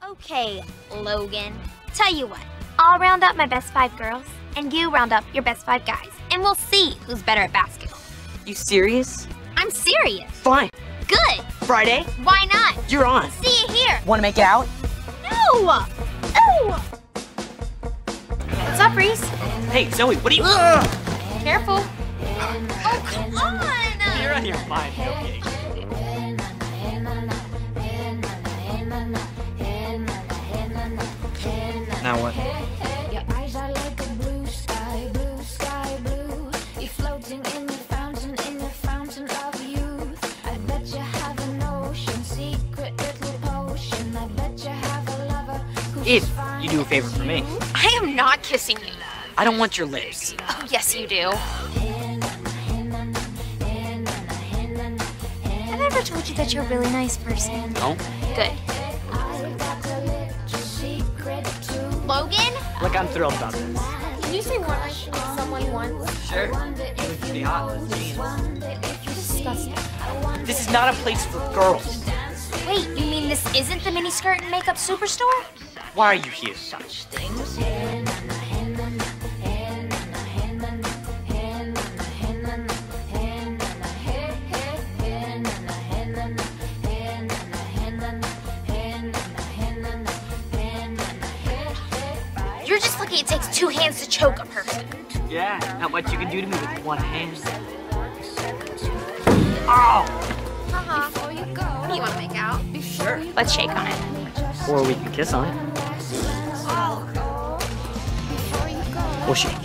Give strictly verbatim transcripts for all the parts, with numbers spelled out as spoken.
Okay, Logan. Tell you what, I'll round up my best five girls, and you round up your best five guys, and we'll see who's better at basketball. You serious? I'm serious. Fine. Good. Friday? Why not? You're on. See you here. Want to make it out? No! Ooh! What's up, Reese? Hey, Zoe, what are you... Ugh! Careful. Oh, come on! You're on your mind, okay? Now what? Your eyes are like a blue sky, blue sky, blue. You're floating in your fountain, in your fountain of youth. I bet you have an ocean, secret little potion. I bet you have a lover who's If you do a favor for me. I am not kissing you. I don't want your lips. Oh, yes, you do. Have I ever told you that you're a really nice person? No? Good. Logan? Look, I'm thrilled about this. Can you say one with someone once? Sure. It was pretty hot in those jeans. Disgusting. This is not a place for girls. Wait, you mean this isn't the miniskirt and makeup superstore? Why are you here? You're just lucky it takes two hands to choke a person. Yeah, not much you can do to me with one hand. Oh! Uh-huh. You want to make out? Sure. Let's shake on it. Or we can kiss on it. We'll shake.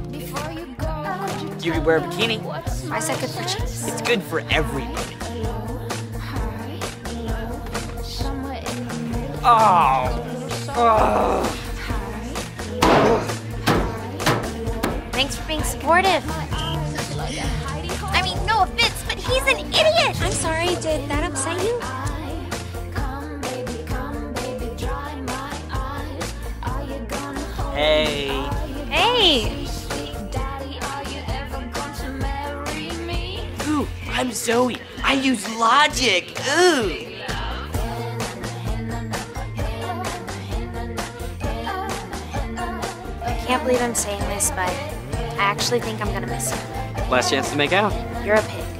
You could wear a bikini. Why is that good for cheeks? It's good for everybody. Oh! Oh! Thanks for being supportive. I mean, no offense, but he's an idiot! I'm sorry, did that upset you? Hey. Hey! Ooh, I'm Zoe. I use logic. Ooh. I can't believe I'm saying this, but I actually think I'm gonna miss you. Last chance to make out. You're a pig.